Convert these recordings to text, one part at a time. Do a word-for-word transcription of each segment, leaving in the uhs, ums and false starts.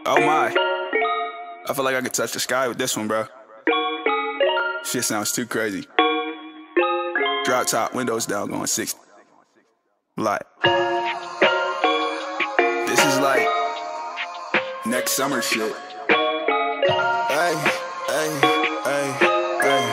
Oh my. I feel like I could touch the sky with this one, bro. Shit sounds too crazy. Drop top, windows down, going sixty. Like, this is like next summer shit. Hey, hey, hey, hey.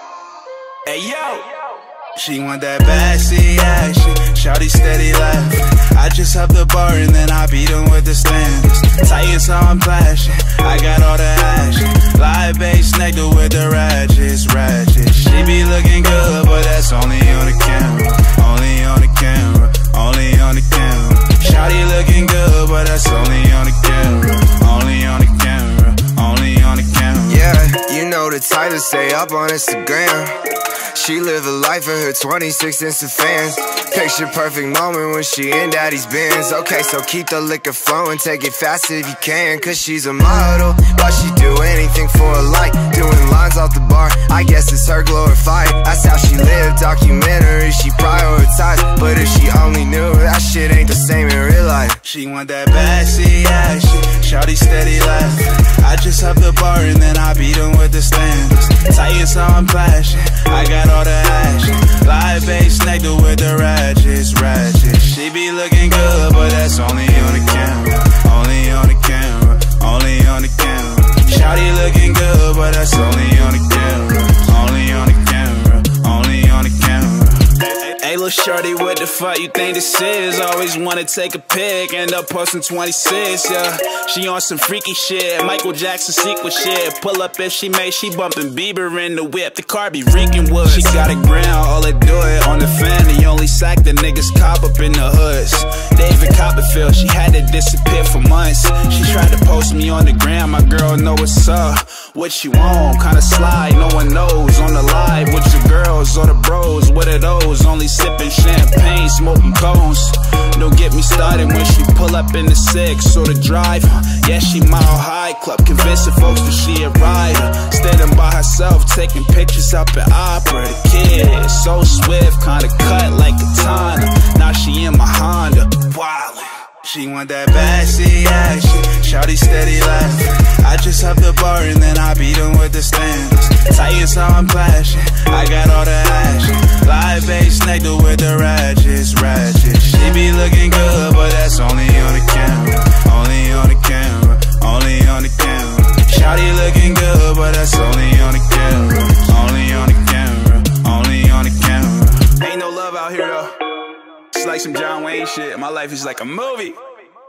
Hey, yo! She want that backseat action, shawty steady laughing. I just hop the bar and then I beat him with the standards. Tight so I'm flashing, I got all the action. Live bass nectar with the ratchets, ratchets. She be looking good, but that's only on the camera. Only on the camera, only on the camera. Shawty looking good, but that's only on the camera. Only on the camera, only on the camera. Yeah, you know the type to stay up on Instagram. She live a life of her twenty-six Insta fans. Picture perfect moment when she in daddy's Benz. Okay, so keep the liquor flowing, take it fast if you can. Cause she's a model, but she do anything for a like. Doing lines off the bar, I guess it's her glorified. That's how she lived, documentary, she prioritized. But if she only knew, that shit ain't the same in real life. She want that backseat action, shawty steady laughing. I just hop the bar and then I beat him with the standards. Tight so I'm flashing, I got all the action. Live bass nectar with the ratchets, ratchets. She be looking good, but that's only on the camera. Only on the camera, only on the camera. Shawty looking good, but that's only on the camera. Only on the camera, only on the camera. Hey, little shorty, what the fuck you think this is? Always wanna take a pic, end up posting twenty-six, yeah. She on some freaky shit, Michael Jackson sequel shit. Pull up if she may, she bumping Bieber in the whip. The car be reeking wood. She got a ground, all it do it on the fan. The only sack the niggas cop up in the hoods. David Copperfield, she had to disappear for months. She tried to post me on the gram, my girl know what's up. What you want, kinda slide, no one knows. On the live with your girls or the bros, what are those? Only sipping champagne, smoking cones. Don't get me started when she pull up in the six or the drive. Yeah, she mile high club, convincing folks that she a rider. Standing by herself, taking pictures up at opera. The kid is so swift, kinda cut like katana. Now she in my Honda, wildin'. She want that backseat action, shawty steady laughing. I just hop the bar and then I beat him with the standards. Tight so I'm flashing, I got all the action. Live bass nectar with the ratchets, ratchets. She be looking good, but that's only on the camera. Only on the camera, only on the camera. Shawty looking good, but that's only on the camera. Only on the camera, only on the camera. Ain't no love out here though. It's like some John Wayne shit. My life is like a movie.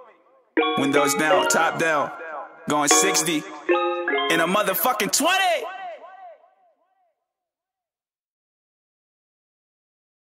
Windows down, top down, going sixty in a motherfucking twenty.